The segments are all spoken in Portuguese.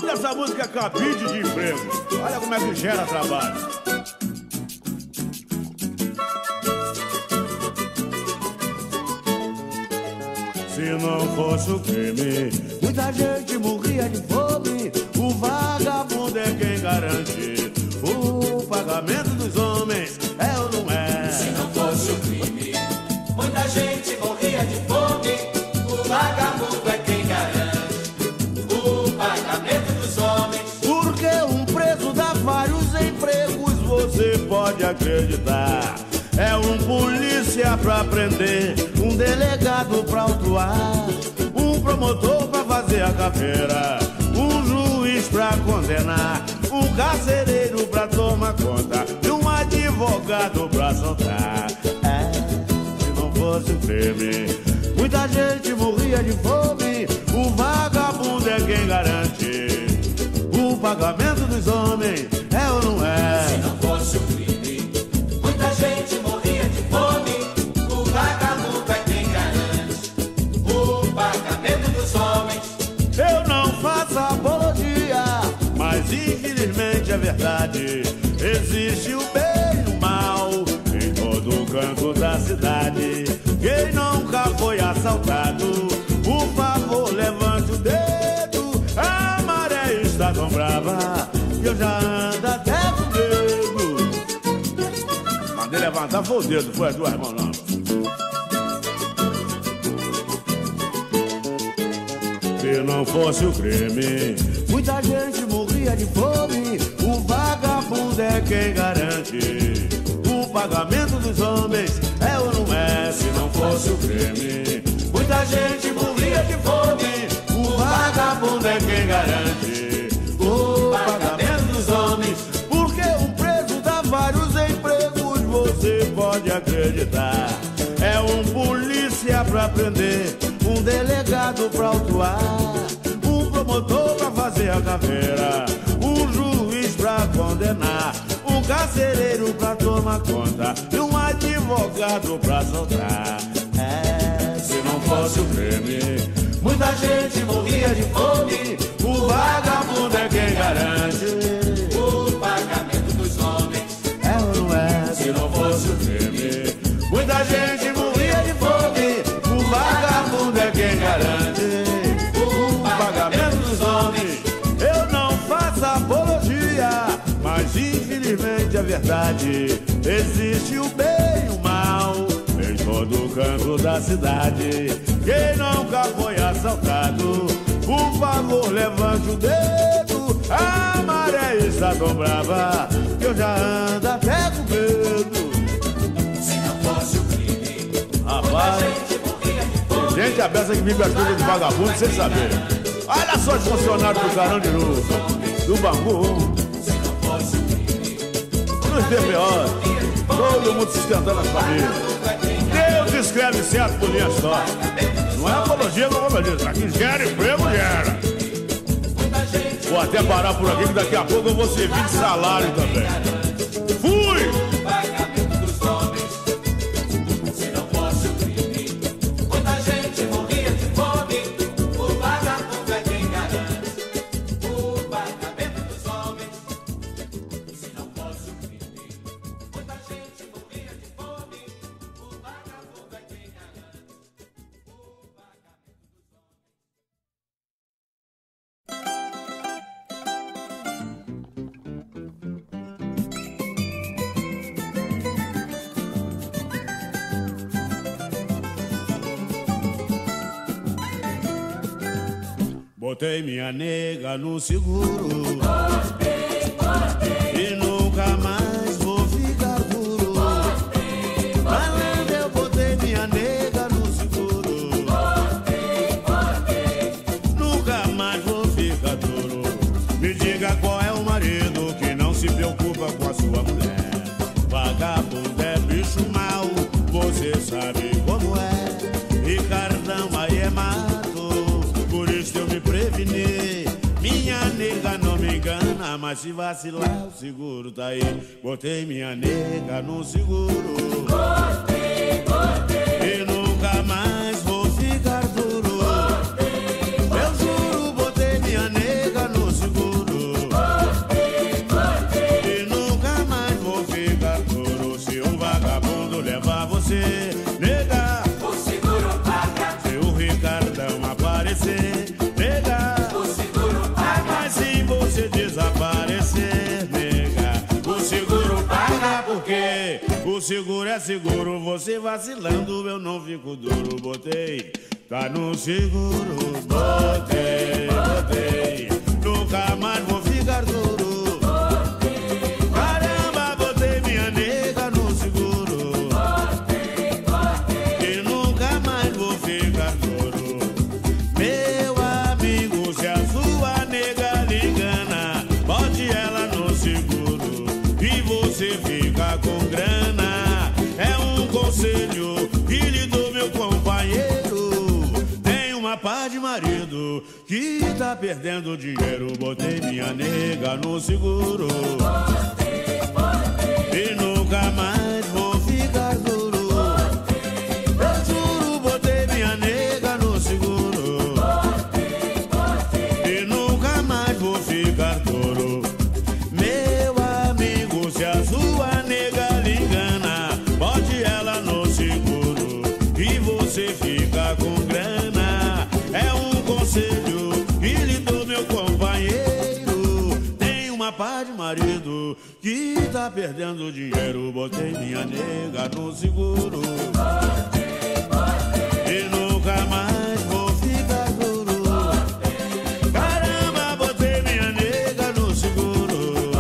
Essa música é cabide de emprego. Olha como é que gera trabalho. Se não fosse o crime, muita gente morria de fome. O vagabundo é quem garante o pagamento dos homens, é ou não é? Se não fosse o crime, muita gente morria de fome. O vagabundo é quem garante o pagamento dos homens. Porque um preso dá vários empregos, você pode acreditar. É um polícia pra prender, um delegado pra autuar, um promotor pra fazer a caveira, um juiz pra condenar, um carcereiro pra tomar conta e um advogado pra soltar. É, se não fosse o crime, muita gente morria de fome. O vagabundo é quem garante o pagamento dos homens, é ou não é? Se não fosse o crime, muita gente morria de fome. O vagabundo é quem garante o pagamento dos homens. Eu não faço apologia, mas infelizmente é verdade. Existe o bem e o mal em todo canto da cidade. Quem nunca foi assaltado, por favor levante o dedo. A maré está tão brava que eu já ando até com medo. Mandei levantar, foi o dedo, foi as duas mãos não. Se não fosse o crime, muita gente morria de fome. O vagabundo é quem garante o pagamento dos homens, é ou não é? Se não fosse o crime, muita gente morria de fome. O vagabundo é quem garante o pagamento dos homens. Porque um preso dá vários empregos, você pode acreditar. É um polícia pra prender, um delegado pra autuar, um promotor pra fazer a caveira, um juiz pra condenar, um carcereiro pra tomar conta e um advogado pra soltar. É, se não fosse o crime, muita gente morria de fome. O vagabundo é quem garante o pagamento dos homens, é ou não é? Se não fosse o crime, muita gente morria de fome. O vagabundo é quem garante o pagamento dos homens. Eu não faço apologia, mas infelizmente é verdade. Existe o bem e o mal em todo canto da cidade. Quem nunca foi assaltado, por favor levante o dedo. A maré está tão brava que eu já ando até com medo. se não fosse o crime, Rapaz, muita gente morria de fome. gente a beça que vive as coisas de vagabundo sem saber. Olha só os funcionários do Carandiru, do Bangu, Se não fosse o crime, dos DPO, todo mundo sustentando as famílias. Deus escreve certo por linhas tortas. Não é apologia, não, meu Deus. Aqui gera emprego, gera. muita gente Vou até parar por aqui que daqui a pouco eu vou servir de salário também. Fui! o pagamento dos homens. Se não fosse o crime, muita gente morria de fome. O vagabundo é quem garante o pagamento dos homens. Se não fosse o crime, muita gente morria de fome. O vagabundo é quem garante o pagamento dos Botei minha nega no seguro e nunca mais vou ficar duro. Malandro, eu botei minha nega no seguro. Nunca mais vou ficar duro. Me diga qual é o marido que não se preocupa com a sua mulher. Vagabundo é bicho mau, você sabe como é. E cartão aí é mato, por isso eu me preveni. Minha nega não me engana, mas se vacilar o seguro tá aí. Botei minha nega no seguro. E nunca mais vou ficar duro. Eu juro, botei minha nega no seguro. desaparecer, nega, o seguro paga. mas se você desaparecer, nega, o seguro paga. Porque o seguro é seguro, você vacilando eu não fico duro. Botei, tá no seguro, botei, botei, nunca mais vou ficar duro. Caramba, botei minha nega no seguro, e nunca mais vou ficar duro. Meu amigo, se a sua nega lhe engana, bote ela no seguro e você fica com grana. É um conselho que lhe dou, meu companheiro. Tem uma pá de marido que tá perdendo dinheiro. Botei minha nega no seguro, e nunca mais vou ficar duro. Eu juro, botei minha nega no seguro, e nunca mais vou ficar duro. Meu amigo, se a sua nega lhe engana, bote ela no seguro e você fica com grana. É um conselho que lhe dou, meu companheiro. Tem uma pá de marido que tá perdendo dinheiro. Botei minha nega no seguro, e nunca mais vou ficar duro. Caramba, botei minha nega no seguro,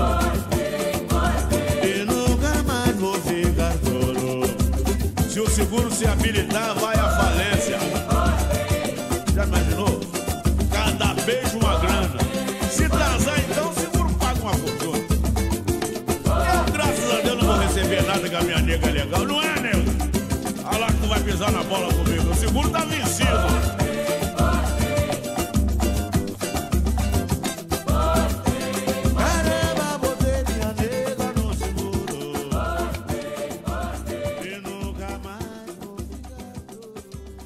e nunca mais vou ficar duro. Se o seguro se habilitar, vai à falência. Já imaginou? Cada beijo uma grana. Se transar, então o seguro paga uma fortuna. Eu, graças a Deus, não vou receber nada com a minha nega legal. Não é, nego? Olha lá que tu vai pisar na bola comigo. O seguro tá vencido. Caramba, botei minha nega no seguro, e nunca mais vou ficar duro.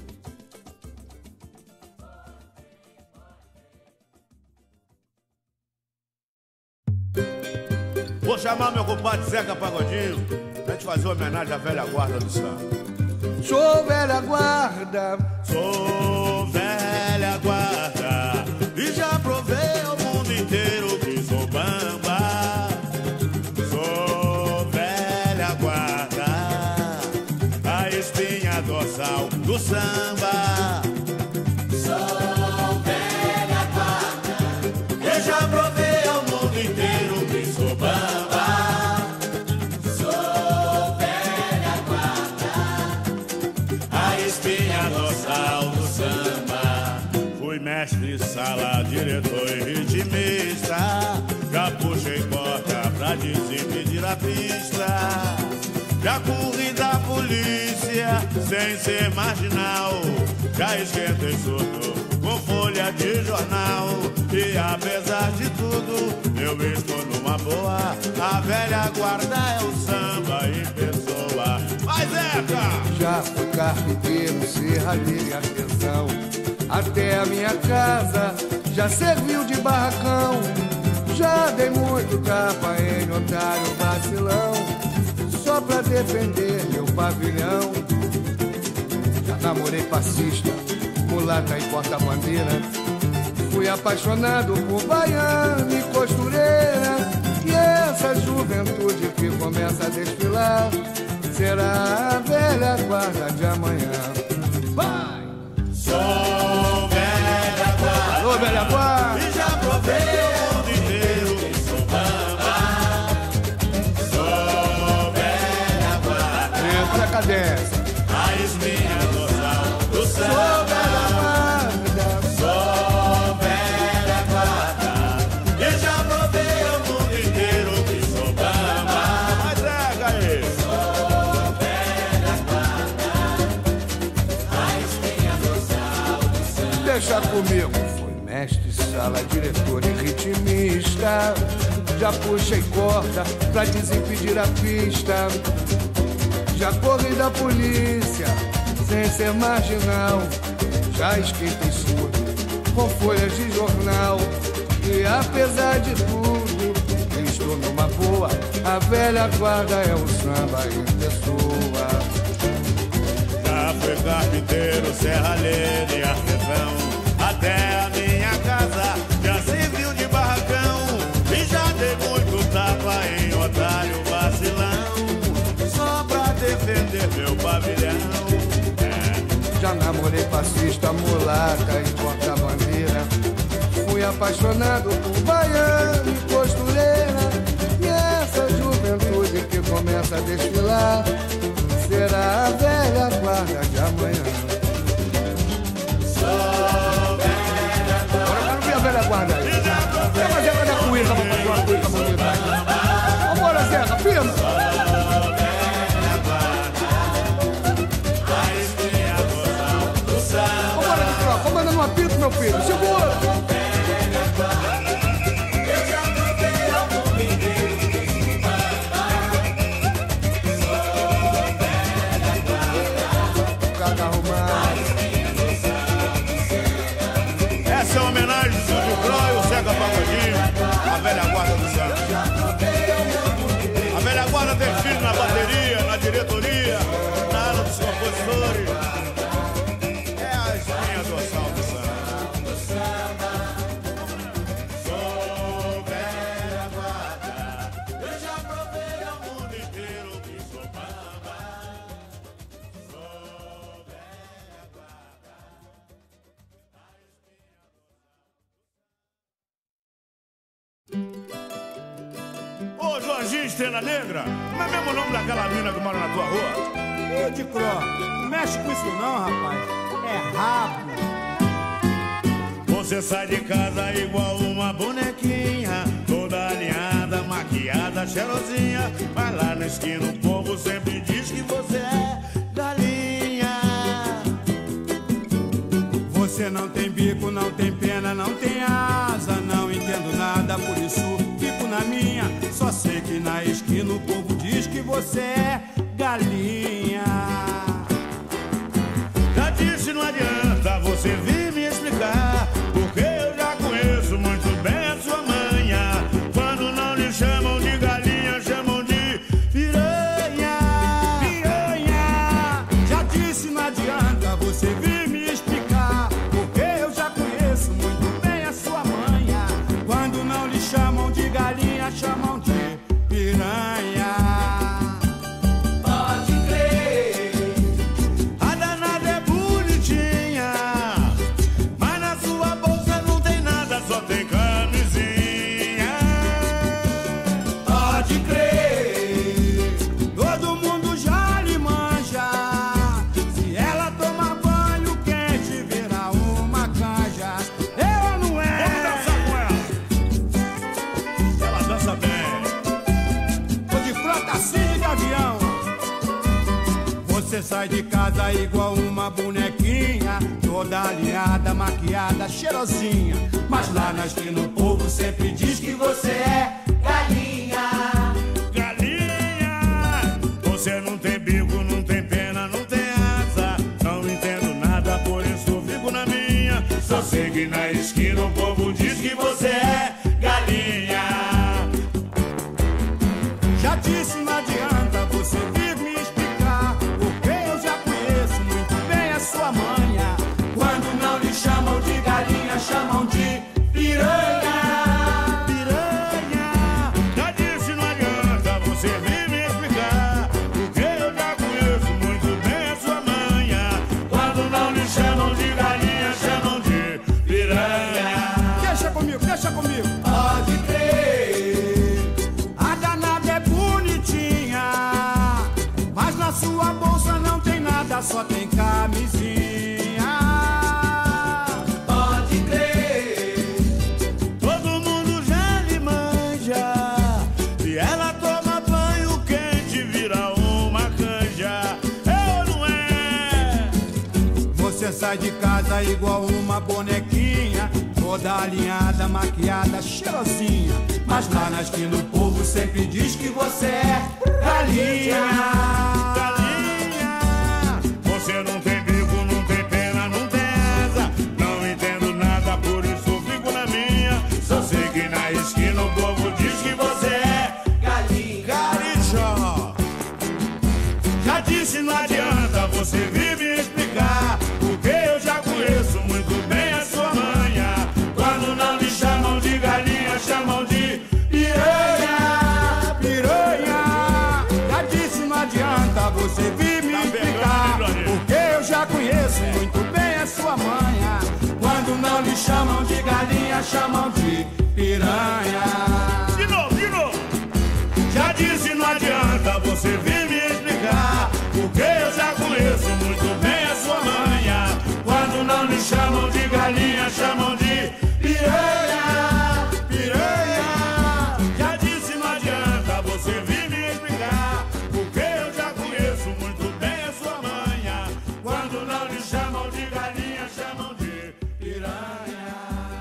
Vou chamar meu compadre Zeca Pagodinho pra gente fazer uma homenagem à velha guarda do samba. Sou velha guarda, Sou velha guarda e já provei ao mundo inteiro que sou bamba. Sou velha guarda, a espinha dorsal do samba. Sou velha guarda, Eu já provei ao mundo inteiro que sou bamba. sou velha guarda, A espinha dorsal do samba. Fui mestre, sala, diretor e ritmista. Já puxei porta pra desimpdir a pista. Já corri da polícia sem ser marginal. Já esquentei surdo com folha de jornal. E apesar de tudo, eu estou numa boa. A velha guarda é o samba em pessoa. Vai, Zeca! já fui carpinteiro, serralheiro e artesão. Até a minha casa já serviu de barracão. Já dei muito tapa em otário vacilão, só pra defender meu pavilhão. Já namorei passista, mulata e porta-bandeira. Fui apaixonado por baiana e costureira. E essa juventude que começa a desfilar será a velha guarda de amanhã. Vai! Sou velha guarda, Alô, velha guarda! e já provei o mundo inteiro que sou bamba. Sou velha guarda, Entra na cadência. a espinha dorsal do Sou samba. velha guarda, Sou velha guarda, e já provei o mundo inteiro que sou bamba. Mas é, aí. deixa comigo. Fui mestre, sala, diretor e ritmista. Já puxei corda pra desimpedir a pista. Já corri da polícia sem ser marginal. Já esquentei surdo com folhas de jornal. E apesar de tudo, estou numa boa. A velha guarda é o samba em pessoa. Já fui carpinteiro, serralheiro e artesão. Até namorei passista, mulata e porta-bandeira. Fui apaixonado por baiano e costureira. E essa juventude que começa a desfilar será a velha guarda de amanhã. Agora eu quero ver a velha guarda aí. Chama a Zeca da Cuíca pra fazer uma cuíca bonita aí. Vambora, Zeca, firma! Vambora de troca, vou mandando um apito, meu filho. Segura! Essa é uma homenagem do Silvio Croy, o Zeca Pagodinho, a velha guarda do Santos. A velha guarda tem filho na bateria, na diretoria, na ala dos compositores. É a espinha dorsal do samba. Sou velha guarda, eu já provei ao mundo inteiro que sou bamba. Sou velha guarda. Ô, Jorginho Estrela Negra, não é mesmo o nome daquela mina que mora na tua rua? Ô, de Cro, não mexe com isso não, rapaz. É rápido. Você sai de casa igual uma bonequinha, toda alinhada, maquiada, cheirosinha. Vai lá na esquina, o povo sempre diz que você é galinha. Você não tem bico, não tem pena, não tem asa. Não entendo nada, por isso fico na minha. Só sei que na esquina o povo diz que você é galinha. Já disse, não adianta você vir me explicar, porque eu já conheço muito bem a sua manha. Quando não lhe chamam de galinha, chamam de piranha. Piranha. Já disse, não adianta você vir me explicar, porque eu já conheço muito bem a sua manha. Quando não lhe chamam de galinha, chamam de piranha. Pode crer. A danada é bonitinha, mas na sua bolsa não tem nada, só tem camisinha. Pode crer. Todo mundo já lhe manja. Se ela tomar banho quente, vira uma canja. Eu não Vamos é. dançar com ela. Ela dança bem. Tô de frota assim de avião. Você sai de casa igual uma bonequinha, toda alinhada, maquiada, cheirosinha. Mas lá na esquina o povo sempre diz que você é Galinha. Galinha, você não tem bico, não tem pena, não tem asa. Não entendo nada, por isso fico na minha. Só sei que na esquina o povo diz que você é galinha. Já disse, não adianta você vir me explicar, porque eu já conheço muito bem a sua manha. Quando não lhe chamam de galinha, chamam de piranha. Piranha, já disse, não adianta você vir me explicar, porque eu já conheço muito bem a sua manha. Quando não lhe chamam de galinha, chamam de piranha. Deixa comigo, deixa comigo. Pode crer. A danada é bonitinha, mas na sua bolsa não tem nada, só tem camisinha. Pode crer. Todo mundo já lhe manja, se ela toma banho quente, vira uma canja. Eu não é. Você sai de casa igual uma bonequinha, toda alinhada, maquiada, cheirosinha. Mas lá na esquina o povo sempre diz que você é galinha. Galinha, você não tem bico, não tem pena, não tem asa. Não entendo nada, por isso fico na minha. Só sei que na esquina o povo diz que você é Galinha. galinha. Já disse, não adianta você vir me explicar, porque eu já conheço muito bem a sua manha. Quando não lhe chamam de galinha, chamam de piranha. Piranha. Já disse, não adianta lhe chamam de galinha, chamam de piranha. De novo, de novo. Já disse, não adianta você vir me explicar, porque eu já conheço muito bem a sua manha. Quando não lhe chamam de galinha, chamam de piranha, piranha. Já disse, não adianta você vir me explicar, porque eu já conheço muito bem a sua manha. Quando não lhe chamam de galinha, chamam de piranha.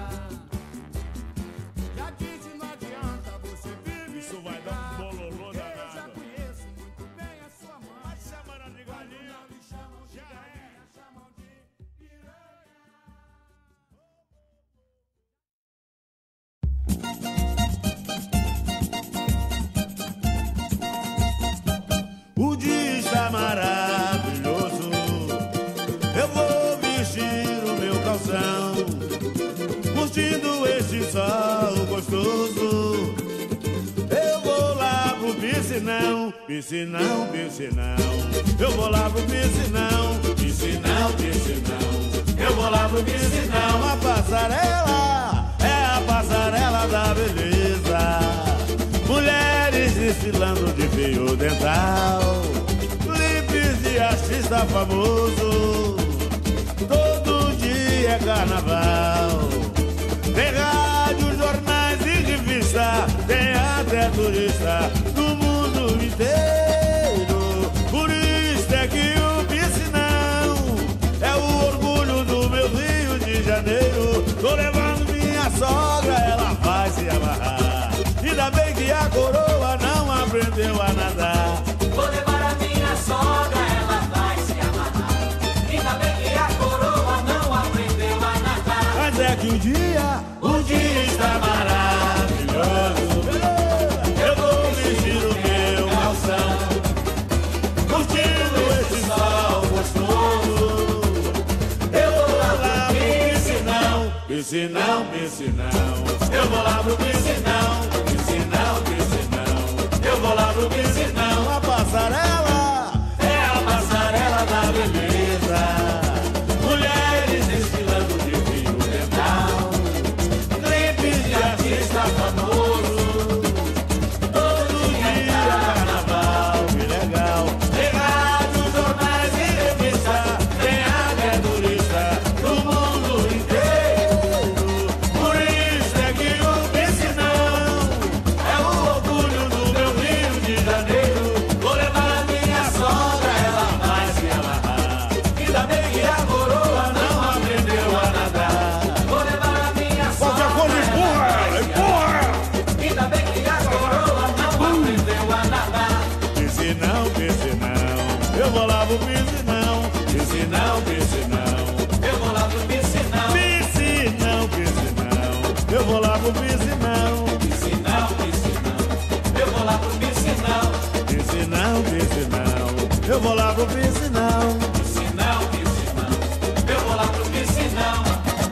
Já disse, não adianta você vir me Isso vai dar um bololô eu já danado. conheço muito bem a sua mãe. Chamando de galinha, Não lhe chamam de já é. galinha, chamam de piranha. O dia está maravilhoso, eu vou vestir o meu calção, curtindo esse sol gostoso. Eu vou lá pro piscinão, piscinão, piscinão. Eu vou lá pro piscinão, piscinão, piscinão. Eu vou lá pro piscinão. A passarela é a passarela da beleza. Mulheres desfilando de fio dental, clipes de artista famoso. Todo dia é carnaval. Tem rádio, jornais e revista, tem até turista do mundo inteiro. Por isso é que o piscinão é o orgulho do meu Rio de Janeiro. Tô levando minha sogra, ela vai se amarrar. Ainda bem que a coroa não aprendeu a nadar. Vou levar a minha sogra, ela vai se amarrar. Ainda bem que a coroa não aprendeu a nadar. Mas é que o dia está maravilhoso. Eu vou vestir o meu calção, curtindo esse sol gostoso. Eu vou lá pro piscinão, piscinão, piscinão. Eu vou lá pro piscinão, piscinão, piscinão. Eu vou lá pro piscinão. A passarela é a passarela da beleza. Mulheres desfilando de fio dental, clipes de artista famoso. Todo dia carnaval, que legal. Tem rádio, jornais e revista, tem até turista do mundo inteiro. Por isso é que o piscinão é o orgulho do meu Rio de Janeiro. Vou levar a minha sogra, ela vai se amarrar. Ainda bem que a coroa não aprendeu a nadar. Vou levar a minha sogra, ainda bem que a coroa não aprendeu a nadar. Piscinão, piscinão, eu vou lá pro piscinão. Piscinão, piscinão, Eu vou lá pro piscinão, piscinão, piscinão, eu vou lá pro piscinão. piscinão, piscinão. Eu vou lá pro piscinão, Piscinão, piscinão, eu vou lá pro piscinão. piscinão, piscinão. Eu vou lá pro piscinão.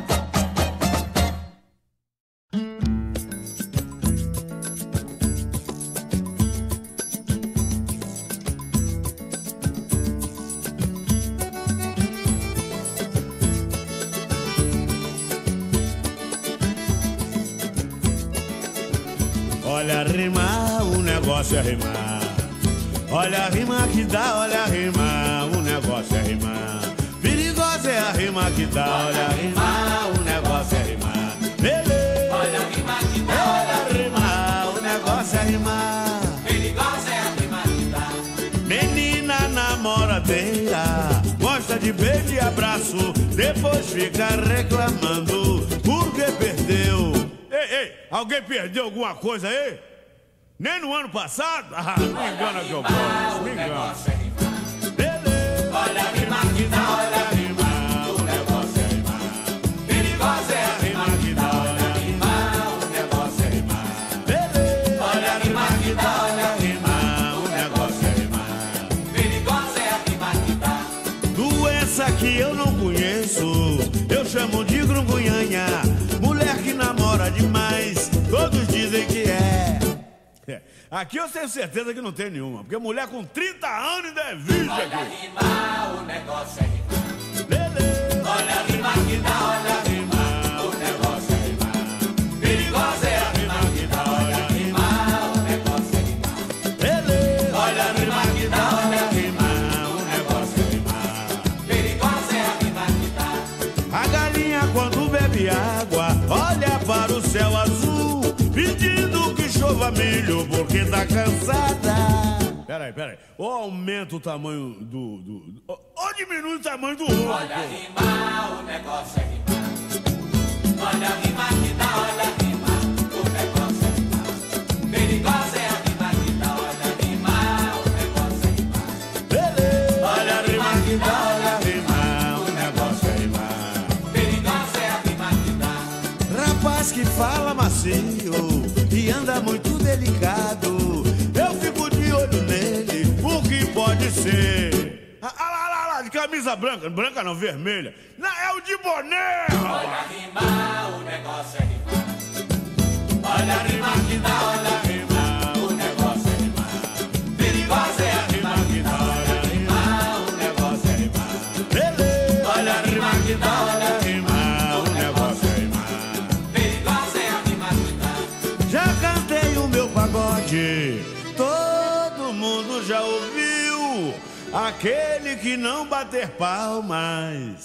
Olha rimar, o negócio é rimar. Olha a rima que dá, olha a rima, o negócio é rimar. Perigosa é a rima que dá, olha a rima, o negócio é rimar. Beleza, Olha a rima que dá, olha a rima, o negócio é rimar. perigosa é a rima que dá. Menina namoradeira, gosta de beijo e abraço, depois fica reclamando porque perdeu. Ei, alguém perdeu alguma coisa aí? Nem no ano passado? Ah, me engana que eu posso, me engana. Beleza. Olha a rima que dá, olha a rima, o negócio é rimar. Perigosa é a rima que dá, olha a rima, o negócio é rimar. Beleza. Olha a rima que dá, olha a rima, O negócio é rimar. perigosa é a rima que dá. Doença que eu não conheço, eu chamo de grungunhanha. Mulher que namora demais, todos dizem que é. Aqui eu tenho certeza que não tem nenhuma, porque mulher com 30 anos ainda é virgem Olha a aqui. rima, o negócio é rimar. Beleza. Olha a rima que dá, olha a rima, o de água, olha para o céu azul, pedindo que chova milho porque tá cansada. Peraí. Ou aumenta o tamanho ou diminui o tamanho do ovo. Olha rimar, o negócio é rimar. Olha rimar que dá, olha rimar, o negócio é rimar. Perigosa é a rima que dá, olha rimar, o negócio é rimar. Beleza. Olha rimar que dá, olha rimar, o negócio é rimar. Perigosa é a rima que dá. Rapaz que fala macio e anda muito delicado, eu fico de olho nele, o que pode ser? Lá, de camisa branca não, vermelha. Não, é o de boné. Olha rimar, o negócio é rimar. Olha rimar que dá, olha rimar, o negócio é rimar. Perigosa é a rima que dá, olha rimar, o negócio é rimar. Beleza. Olha rimar que dá, olha rimar, o negócio é rimar. Perigosa é a rima que dá. Já cantei o meu pagode, todo mundo já ouviu, aquele que não bater palmas.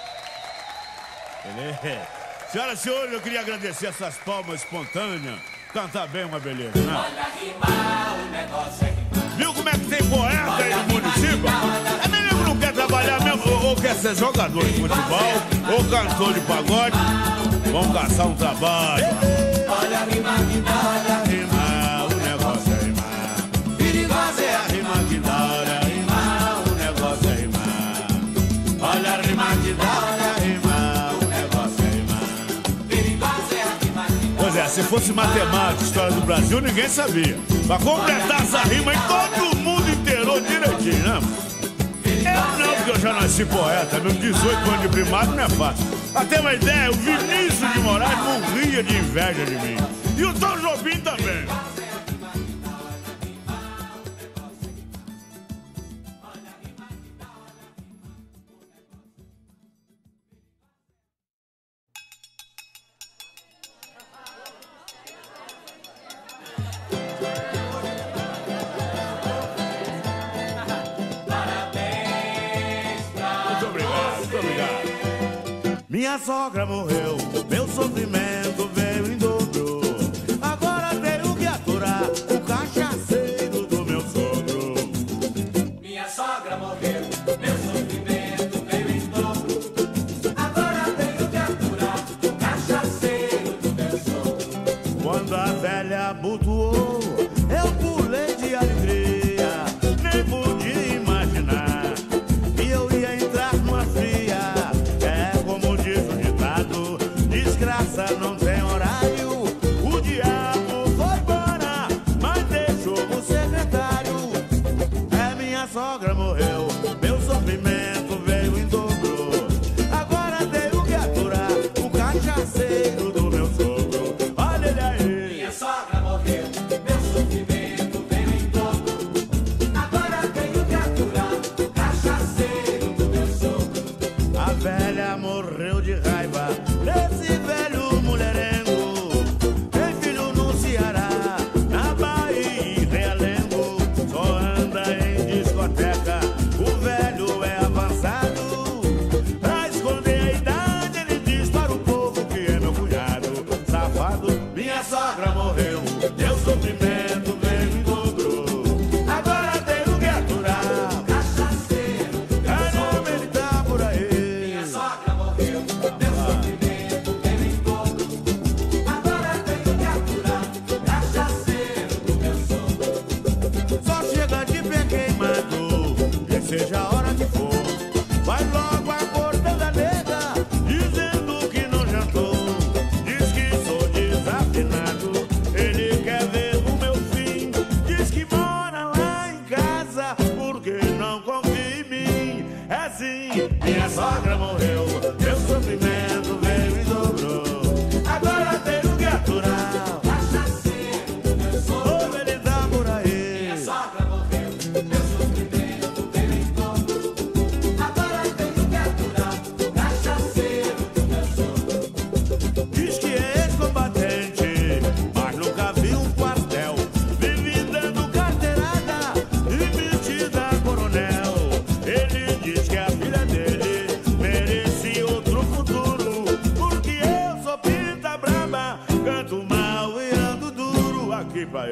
Beleza. Senhoras e senhores, eu queria agradecer essas palmas espontâneas. Cantar bem é uma beleza, né? Olha rimar, o negócio é rimar. Viu como é que tem poeta aí no município? É menino que não quer trabalhar mesmo, ou quer ser jogador de futebol, ou cantor de pagode. Vamos caçar um trabalho. Olha rimar que dá, olha Rimar, o negócio é rimar. perigosa é a Rima que dá, olha rimar, o negócio é rimar. Olha a rima que dá, olha rimar, o negócio é rimar. perigosa é a rima que dá. Pois é, se fosse matemática, história do Brasil, ninguém sabia. Pra completar essa rima aí, todo mundo inteirou direitinho, né? Eu não, porque eu já nasci poeta, meus 18 anos de primário não é fácil. Pra ter uma ideia, o Vinícius de Moraes morria de inveja de mim. E o Tom Jobim também. Minha sogra morreu, meu sofrimento veio em dobro. Agora tenho que aturar o cachaceiro do meu sogro. Minha sogra morreu, meu sofrimento veio em dobro. Agora tenho que aturar o cachaceiro do meu sogro. Quando a velha abotoou, eu pulei de alegria. Nem podia imaginar que eu ia entrar numa fria. Desgraça não tem horário. O diabo foi embora, mas deixou o secretário. É, minha sogra morreu, meu sofrimento veio em dobro. Agora tenho que aturar o cachaceiro do meu sogro. Olha ele aí. Minha sogra morreu, meu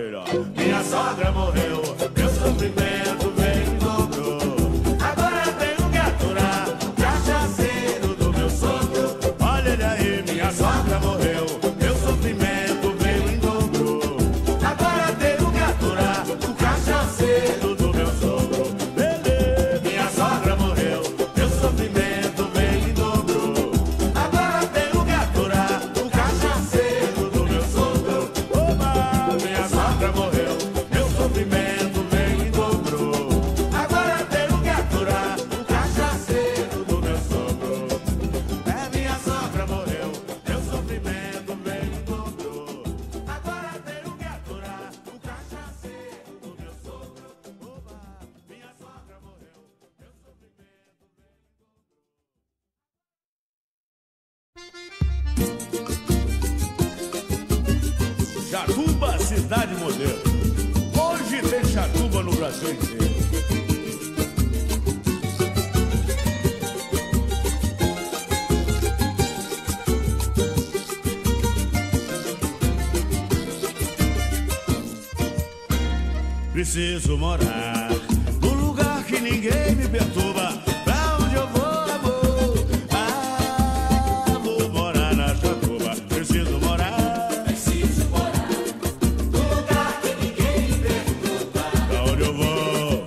melhor. Minha sogra morreu, meu sofrimento veio em dobro. Agora tenho que aturar o cachaceiro do meu sogro. Olha ele aí, minha sogra morreu, meu sofrimento veio em dobro. Agora tenho que aturar o cachaceiro do meu sogro. Beleza, minha sogra morreu, meu sofrimento veio em dobro. Agora tenho que aturar o cachaceiro do meu sogro. Oba, minha sogra morreu, meu sofrimento veio em dobro. Agora tenho que aturar o cachaceiro do meu sogro. É, minha sogra morreu, meu sofrimento veio em dobro. Agora tenho que aturar o cachaceiro do meu sogro. Oba, minha sogra morreu, meu sofrimento veio em dobro. Jatuba, cidade modelo. Hoje tem Jatuba no Brasil inteiro. Preciso morar num lugar que ninguém me perturba. Pra onde eu vou, amor? Ah, vou morar na Jatuba. Preciso morar num lugar que ninguém me perturba. pra onde eu vou.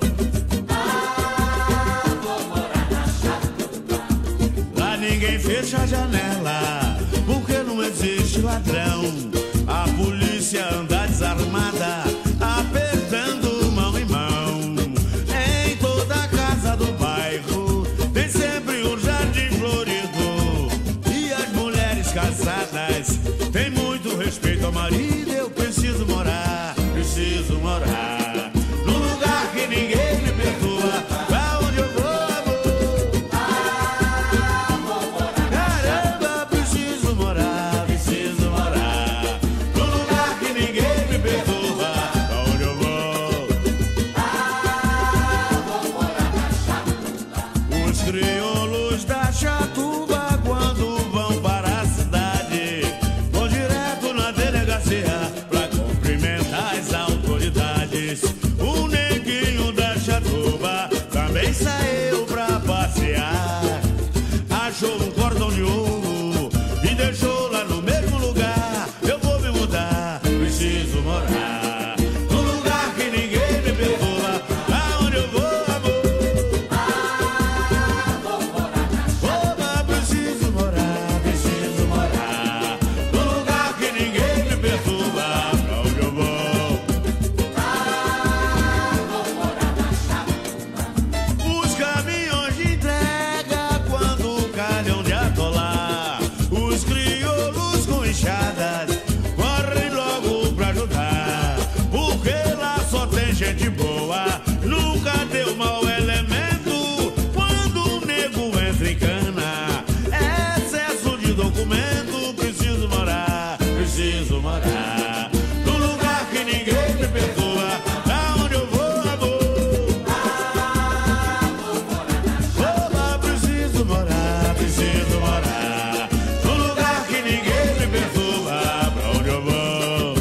Vou morar na Jatuba. Lá ninguém fecha a janela, porque não existe ladrão. A polícia anda desarmada, apertando mão em mão. Em toda casa do bairro tem sempre um jardim florido. E as mulheres casadas têm muito respeito ao marido. Eu preciso morar num lugar que ninguém me perturba. Pra onde eu vou, amor? Caramba, preciso morar num lugar que ninguém me perturba. Pra onde eu vou? Os crioulos da Jatuba, quando vão para a cidade, vão direto na delegacia pra cumprimentar as autoridades. O neguinho da Jatuba também saiu pra passear. Achou um cordão de ouro e deixou lá no mesmo lugar. Eu vou me mudar, preciso morar num lugar que ninguém me perturba. Aonde eu vou, amor? Oba, preciso morar num lugar que ninguém me perturba. Pra onde eu vou? Os caminhões de entrega, quando calham de atolar, os crioulos com enxadas correm logo pra ajudar. Porque lá só tem gente boa, nunca deu mau elemento. Quando o nego entra em cana, excesso de documento. Preciso morar num lugar que ninguém me perturba. Aonde eu vou, amor? Oba, preciso morar num lugar que ninguém me perturba. Pra onde eu vou?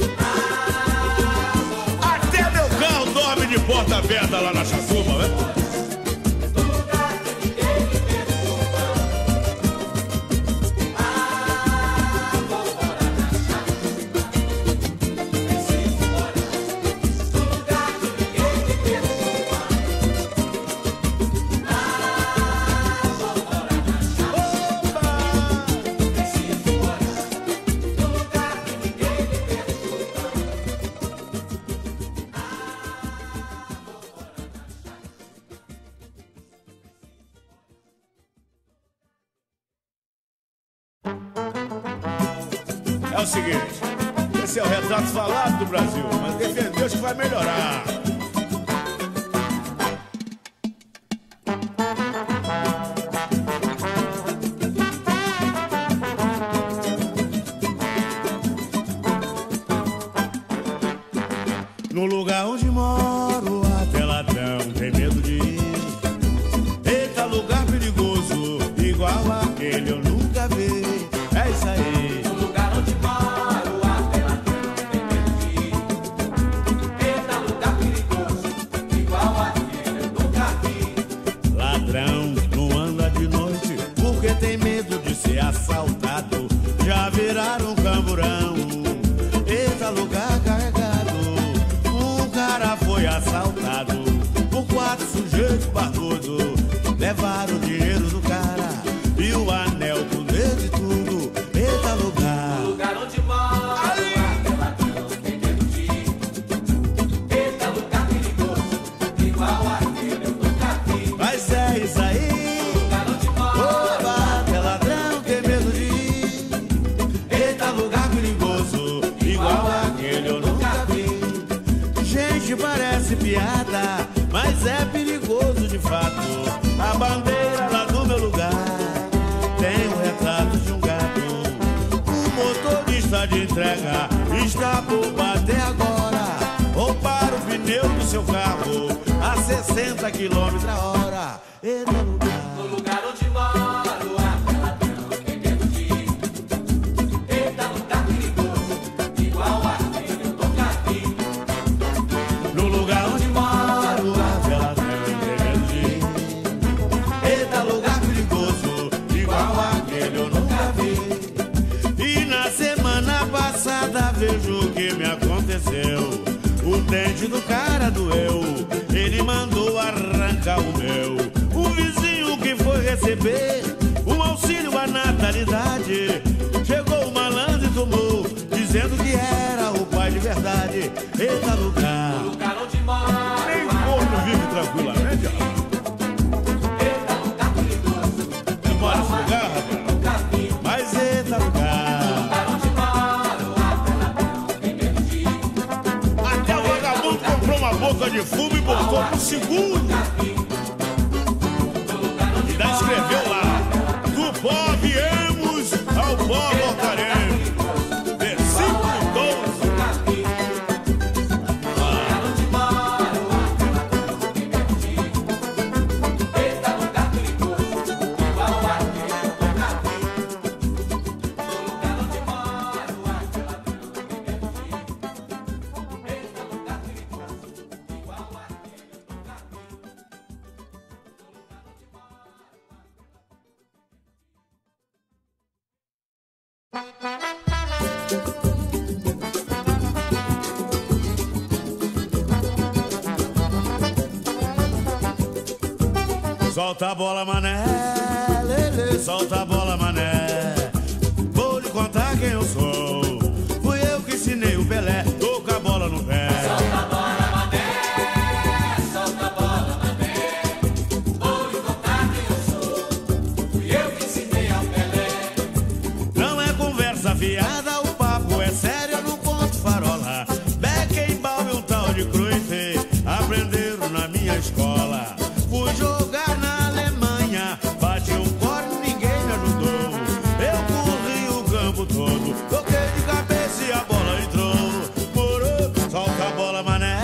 Até meu carro dorme de porta aberta lá na Jatuba, né? É o seguinte, esse é o retrato falado do Brasil, mas defende Deus que vai melhorar. No lugar onde moro, até ladrão tem medo de ir. Eita, lugar perigoso, igual aquele eu nunca vi. É isso aí. No lugar onde moro, até ladrão tem medo de ir. pista de entrega está por bater agora. Ou para o pneu do seu carro a 60 km/h. Eita lugar, No lugar onde moro, aquela não tem medo de ir. Eita lugar perigoso, igual aquele eu nunca vi. no lugar onde moro, aquela não tem medo de ir. Eita lugar perigoso, igual aquele eu nunca vi. E na semana passada vejo o que me aconteceu. O dente do cara doeu, ele mandou arrancar o meu. O vizinho que foi receber um auxílio à natalidade, chegou o malandro e tomou, dizendo que era o pai de verdade. Eita lugar, No lugar onde moro, nem corno vive tranquilamente. eita lugar perigoso, Você mora nesse lugar, rapaz? nunca vi. Mas eita lugar, Lugar onde moro, aquela não tem medo de ir. até o vagabundo comprou uma boca de fumo e botou pro segundo. E ainda escreveu lá: do pó viemos, ao pó voltaremos. Versículo 12. Onde moro, aquela não tem medo de ir. Eita lugar perigoso, igual aquele eu nunca vi. No lugar onde moro, aquela não tem medo de ir. Eita lugar perigoso, igual aquele eu nunca vi. Solta a bola, mané, lele, solta a bola, mané. Vou lhe contar quem eu sou. Fui eu que ensinei o Pelé, tô com a bola no pé. Solta a bola, mané, solta a bola, mané. Vou lhe contar quem eu sou. Fui eu que ensinei ao Pelé. Não é conversa fiada, o papo é sério, eu não conto farola. Beckenbauer e um tal de Cruyff aprenderam na minha escola. Fui jogar na Alemanha, bati um corno, ninguém me ajudou. Eu corri o campo todo, toquei de cabeça e a bola entrou. Morou, solta a bola, mané,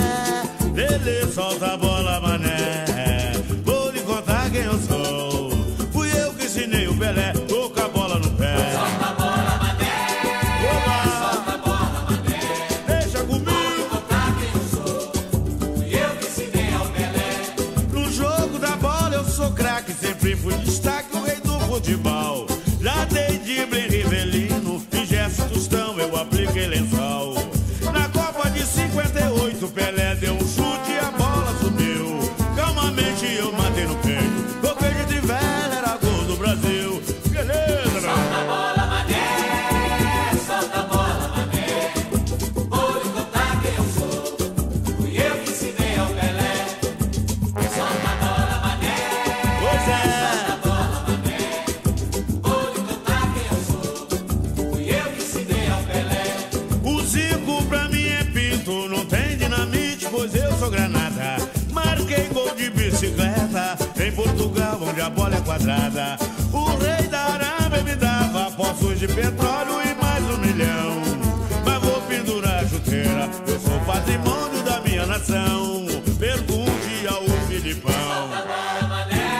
Lele, solta a bola, mané. Vou lhe contar quem eu sou. Fui eu que ensinei o Pelé, tô com a bola no pé. Solta a bola, mané, Oba! solta a bola, mané. Deixa Vou lhe comigo. contar quem eu sou. Fui eu que ensinei ao Pelé. No jogo da bola eu sou craque, sempre fui destaque, o rei do futebol. Já dei drible em Rivelino, em Gerson Tostão eu apliquei lençol. Na Copa de 58 Pelé deu um chute e a bola subiu. Calmamente eu matei no peito, toquei de trivela, era gol do Brasil. Beleza, meu Solta a bola, mané, solta a bola, mané. Vou lhe contar quem eu sou. Fui eu que ensinei ao Pelé. Solta a bola, mané, Pois é. solta a bola, mané. Vou lhe contar quem eu sou. Fui eu que ensinei ao Pelé. O Zico pra mim é pinto, não tem dinamite, pois eu sou granada. Marquei gol de bicicleta em Portugal, onde a bola é quadrada. O rei da Arábia me dava poços de petróleo e mais 1 milhão. Mas vou pendurar a chuteira, eu sou patrimônio da minha nação. Pergunte ao Filipão. Solta a bola, mané,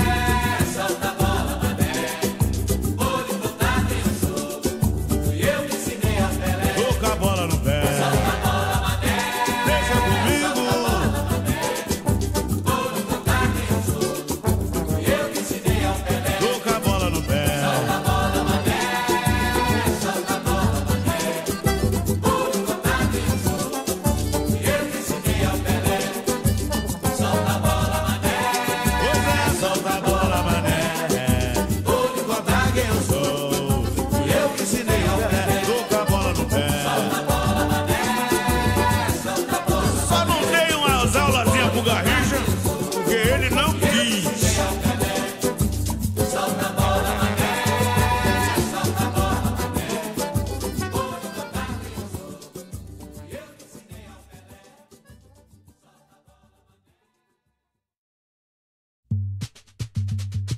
solta a bola, mané. Vou lhe contar quem eu sou. Fui eu que ensinei ao Pelé. Tô com a bola no pé. Solta a bola, mané, Deixa comigo. vou lhe contar quem eu sou. Fui eu que ensinei ao Pelé. Tô com a bola no pé. Solta a bola, mané, solta a bola, mané. Vou lhe contar quem eu sou. Fui eu que ensinei ao Pelé. Solta a bola, mané, Pois é, solta a bola, mané. vou lhe contar quem eu sou. Fui eu que ensinei ao Pelé, tô com a bola no pé. Solta a bola, mané, solta a bola, Só não dei umas aulazinhas pro Garrincha, porque ele não quis. solta a bola, mané, solta a bola, mané. Vou lhe contar quem eu sou. Fui eu que ensinei ao Pelé.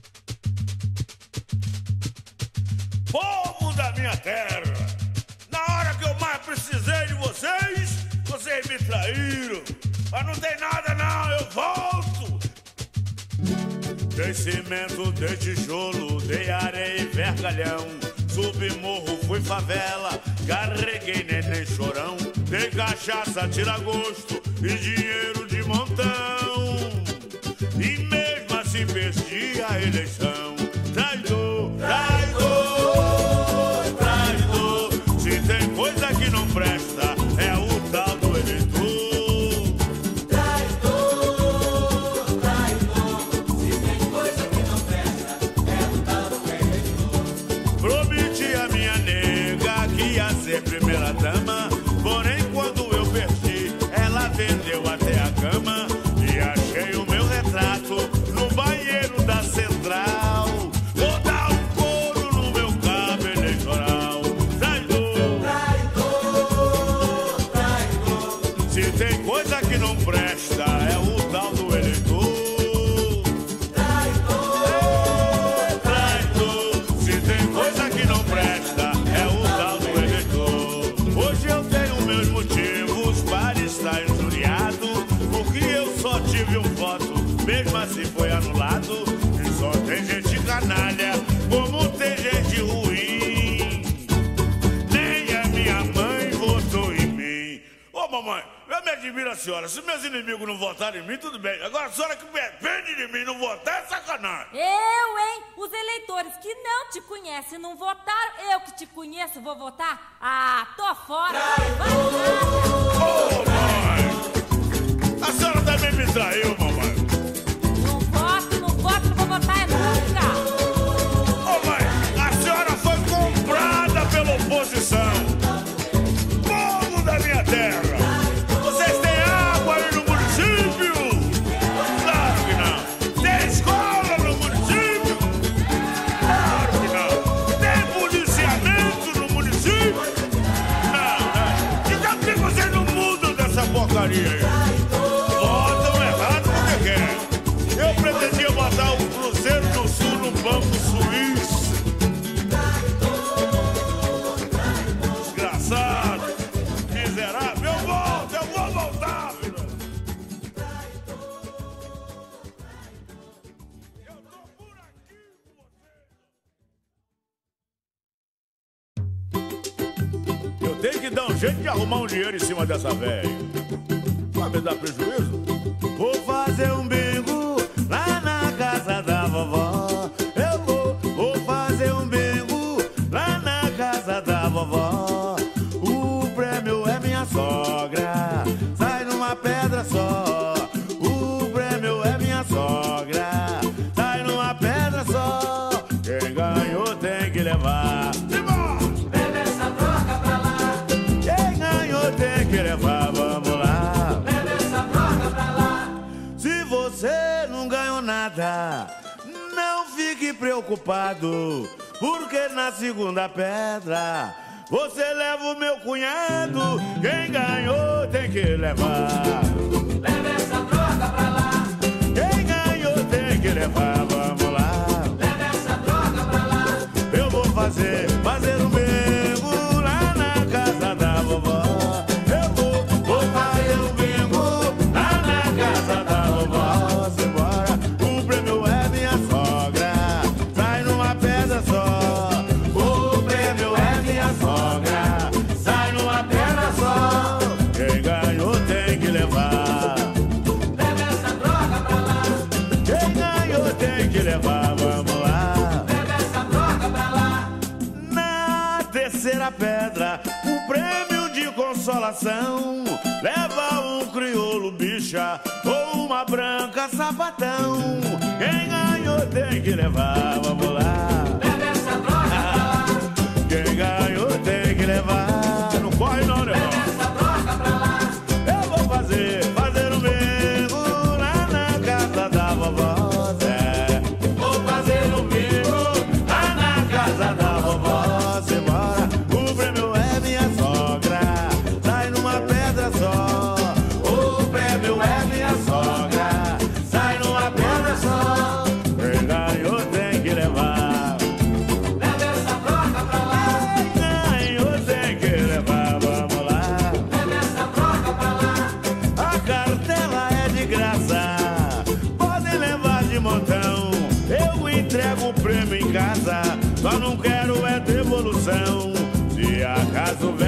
Povo da minha terra, na vocês me traíram. Mas não tem nada não, eu volto. Dei cimento, dei tijolo, dei areia e vergalhão. Subi morro, fui favela, carreguei neném chorão. Dei cachaça, tira gosto e dinheiro de montão. E mesmo assim perdi a eleição. Traidor, traidor, traidor. Se tem coisa que não presta, é o tal do eleitor. Traidor, traidor. Se tem coisa que não presta, é o tal do eleitor. Prometi a minha nega que ia ser primeira dama. Porém, quando eu perdi, ela vendeu até a cama. E achei o meu retrato no banheiro da central. Vou dar um couro no meu cabo eleitoral. Traidor, Traidor, traidor. se tem coisa que não presta, é o tal do eleitor. Traidor, Traidor, se tem coisa que não presta, é o tal do eleitor. Hoje eu tenho meus motivos para estar injuriado, porque eu só tive um voto, mesmo assim foi anulado. E só tem gente canalha, como tem gente ruim. Nem a minha mãe votou em mim. Ô mamãe, eu me admiro a senhora. Se meus inimigos não votarem em mim, tudo bem. Agora a senhora que depende de mim não votar é sacanagem. Eu, hein? Os eleitores que não te conhecem não votaram, eu que te conheço vou votar? Ah, tô fora. Vai nada. Ô mamãe, a senhora também me traiu, mamãe. Não voto, não vou votar é nunca. Ô mãe, a senhora foi comprada pela oposição. Povo da minha terra, vocês têm água aí no município? Claro que não. Tem escola no município? Claro que não. Tem policiamento no município? Não, não. Então por que vocês não mudam dessa porcaria aí? Votam errado porque querem. Eu pretendia botar o Cruzeiro do Sul no Banco Suíço. Desgraçado, miserável. Eu vou voltar, filho. Eu tô por aqui com você. Eu tenho que dar um jeito de arrumar um dinheiro em cima dessa velha. Vai me dar prejuízo? Vou fazer um bingo lá na casa da vovó. Eu vou fazer um bingo lá na casa da vovó. O prêmio é minha sogra, sai numa pedra só. O prêmio é minha sogra, sai numa pedra só. Quem ganhou tem que levar. leva essa droga pra lá. Quem ganhou tem que levar, vamos lá. Leva essa droga pra lá. Se você não ganhou nada, não fique preocupado, porque na segunda pedra você leva o meu cunhado. Quem ganhou tem que levar. Leva essa droga pra lá. Quem ganhou tem que levar, vamos lá. Leva essa droga pra lá. Eu vou fazer um bingo lá na casa da vovó. Eu vou fazer um bingo lá na casa da vovó. Simbora, o prêmio é minha sogra, sai numa pedra só. O prêmio é minha sogra, sai numa pedra só. Quem ganhou tem que levar. Leva essa droga pra lá. Quem ganhou tem que levar, vamos lá. Leva essa droga pra lá. Na terceira pedra, um prêmio de consolação. Leva um crioulo bicha ou uma branca sapatão. Quem ganhou tem que levar, vamos lá. Leva essa droga pra lá. Quem ganhou tem que levar. Não corre não, né, irmão? Leva essa droga pra lá. Eu vou fazer um bingo lá na casa da vovó. Zé. Vou fazer um bingo lá na casa da vovó. Simbora, o prêmio é minha sogra, sai numa pedra só. O prêmio é minha sogra, sai numa pedra só. Quem ganhou tem que levar.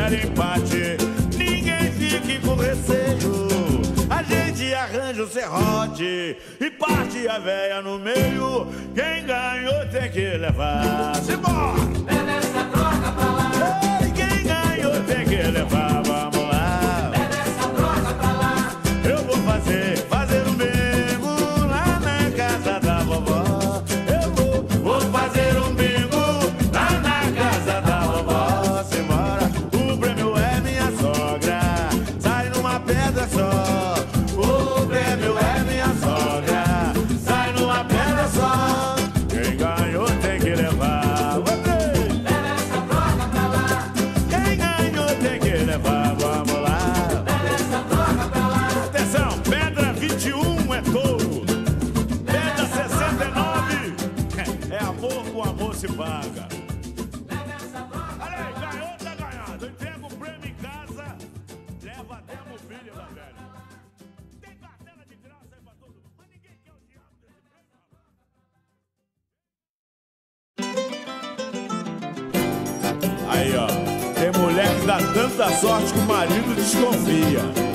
der empate, ninguém fique com receio. A gente arranja o serrote e parte a véia no meio. Quem ganhou tem que levar. Simbora! Leva essa droga pra lá. Ei, quem ganhou tem que levar. Vamos lá. Leva essa droga pra lá. Eu vou fazer um bingo lá na casa da vovó. Eu vou fazer um bingo lá na casa da vovó. Simbora, o prêmio é minha sogra. Sai numa pedra só. O prêmio é minha sogra. Sai numa pedra só. Quem ganhou tem que levar. Leva essa droga pra lá. Quem ganhou tem que levar. Vamos lá. Leva essa droga pra lá. Atenção, pedra 21 é touro. Pedra 69 é amor, com amor se paga. Leva essa droga. Olha aí, ganhou, tá ganhado. Entrega o prêmio em casa, leva até a mobília da velha. Tem cartela de graça aí pra todo mundo, mas ninguém quer o diabo desse prêmio. Aí, ó, tem mulher que dá tanta sorte que o marido desconfia.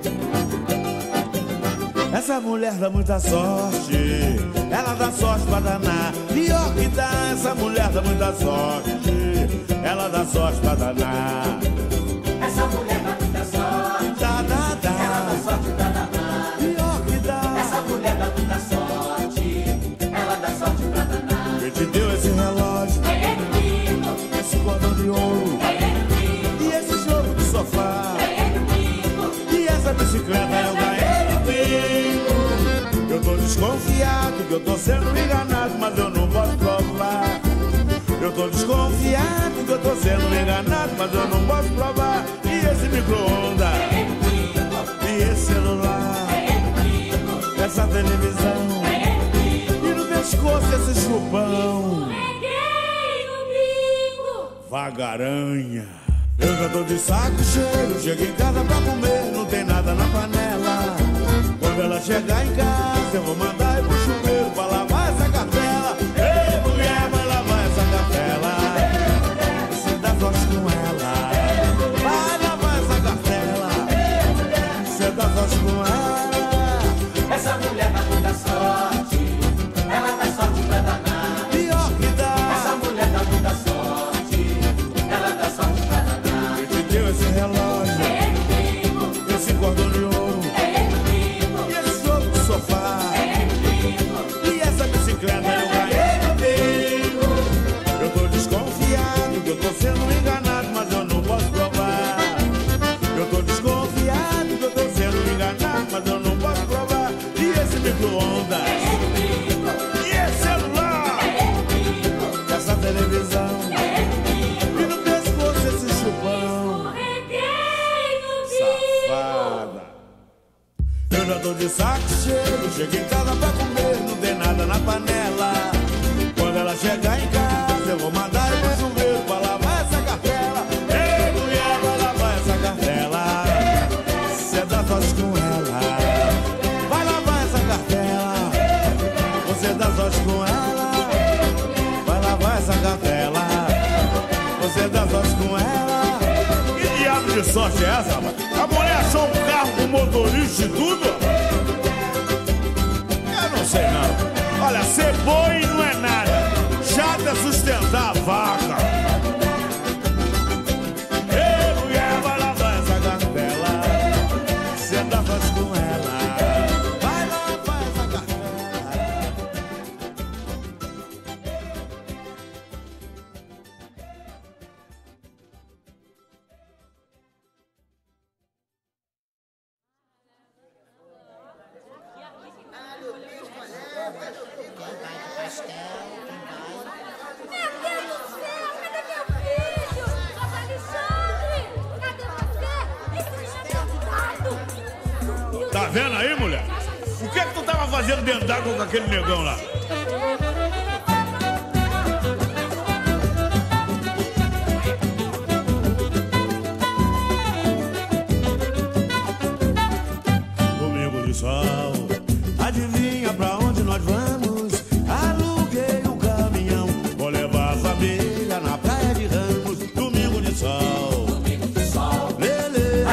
Essa mulher dá muita sorte, ela dá sorte pra danar. Pior que dá, essa mulher dá muita sorte, ela dá sorte pra danar. Essa mulher dá muita sorte. Dá, dá, dá. Ela dá sorte pra danar. Pior que dá. Essa mulher dá muita sorte. Ela dá sorte pra danar. Quem te deu esse relógio, É domingo. esse cordão de ouro, É domingo. e esse jogo do sofá, É domingo. e essa bicicleta eu ganhei no bingo. Eu tô desconfiado que eu tô sendo enganado, mas eu não posso provar. Eu tô desconfiado que eu tô sendo enganado, mas eu não posso provar. E esse micro-ondas, É domingo. e esse celular, É domingo. essa televisão, É domingo. e no pescoço esse chupão. Peguei no bingo! Vagaranha. Eu já tô de saco cheio, chego em casa pra comer, não tem nada na panela. Quando ela chegar em casa, eu vou mandar ir pro chuveiro pra lavar essa cartela. Ei, mulher, vai lavar essa cartela. Você dá sorte com ela. Vai lavar essa cartela. Você dá sorte com ela. Essa mulher dá muita sorte. Ela dá sorte pra danar. Pior que dá. Essa mulher dá muita sorte. Ela dá sorte pra danar. Quem te deu esse relógio, É domingo. esse cordão de ouro, É domingo. e esse jogo do sofá, É domingo. e essa bicicleta eu ganhei no bingo. Eu tô desconfiado que eu tô sendo enganado, mas eu não posso provar. Eu tô desconfiado que eu tô sendo enganado, mas eu não posso provar. E esse micro-ondas, É domingo. e esse celular, É domingo. essa televisão, É domingo. e no pescoço esse chupão. Peguei no bingo! Safada. Eu já tô de saco cheio, chego em casa pra comer, não tem nada na panela. Quando ela chegar em casa, eu vou mandar ir pro chuveiro pra lavar essa cartela. Ei, mulher, vai lavar essa cartela. Você dá sorte com ela. Vai lavar essa cartela. Você dá sorte com ela. Vai lavar essa cartela. Você dá sorte com ela. Que diabo de sorte é essa, rapaz? A mulher achou um carro com motorista e tudo? Eu não sei não. Olha, ser boi não é nada. Chato é sustentar a vaca. Ei, mulher, vai lavar essa cartela. Você dá sorte com ela. Vai lavar essa cartela. Meu Deus do céu, cadê meu filho? Nossa, Alexandre! Cadê você? Esse menino é candidato! Sumiu. Tá vendo aí, mulher? O que é que tu tava fazendo dentro d'água com aquele negão lá? Domingo de sol, adivinha pra onde nós vamos? Aluguei um caminhão, vou levar a família na praia de Ramos. Domingo de sol,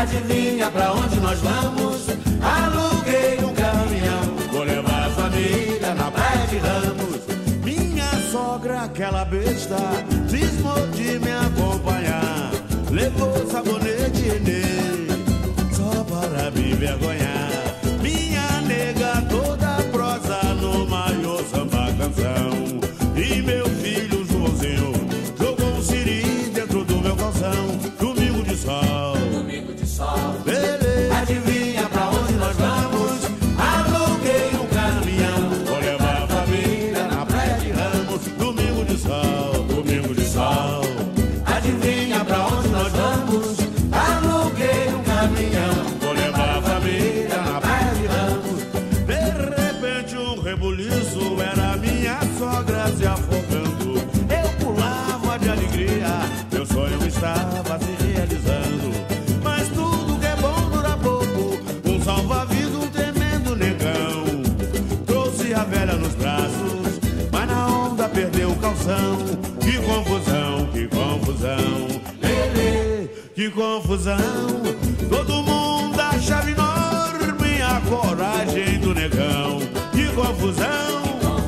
Adivinha pra onde nós vamos? Aluguei um caminhão, vou levar a família na praia de Ramos. Minha sogra, aquela besta, cismou de me acompanhar. Levou sabonete Enê, só para me envergonhar. Minha nega toda prosa no maior samba canção. E meu filho Joãozinho jogou um siri dentro do meu calção. Domingo de sol, domingo de sol. Lele, adivinha pra onde nós vamos? Aluguei um caminhão, vou levar a família na praia de Ramos. Domingo de sol, domingo de sol. Adivinha pra onde nós vamos? Aluguei um caminhão, vou levar a família na praia de Ramos. De repente um rebuliço, era minha sogra se afogando. Eu pulava de alegria, meu sonho estava se realizando. Mas tudo que é bom dura pouco, um salva-vidas, um tremendo negão. Trouxe a velha nos braços, mas na onda perdeu o calção. Que confusão, que confusão, lele, que confusão. Todo mundo achava enorme a coragem do negão. Que confusão,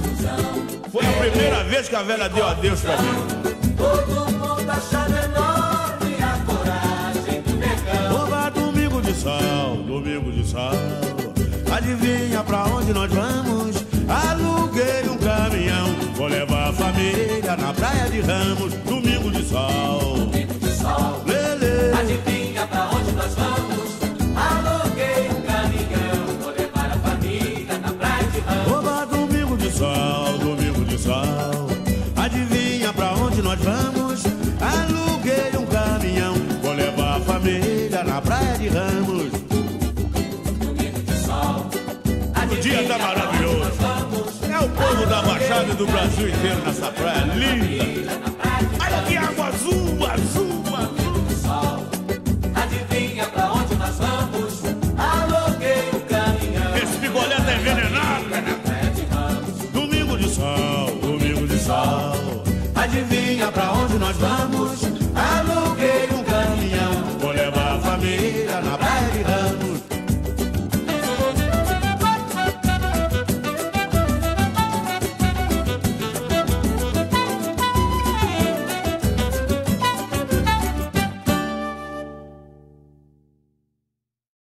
foi a primeira vez que a velha deu adeus pra mim. Todo mundo achava enorme a coragem do negão. Oba, domingo de sol, domingo de sol. Adivinha pra onde nós vamos? Aluguei um caminhão, vou levar a família na praia de Ramos. Domingo de sol, Domingo de sol. Lele, Adivinha pra onde nós vamos? Aluguei um caminhão, vou levar a família na praia de Ramos. oba, domingo de sol, domingo de sol. Adivinha pra onde nós vamos? Aluguei um caminhão, vou levar a família na praia de Ramos. Domingo de sol. O dia tá maravilhoso. É o povo da Baixada do Brasil inteiro nessa praia linda. Olha que água azul, azul, azul. Adivinha pra onde nós vamos? Aluguei um caminhão. Esse picolé tá envenenado, né? Praia de Ramos. Domingo de sol, domingo de sol. Adivinha pra onde nós vamos?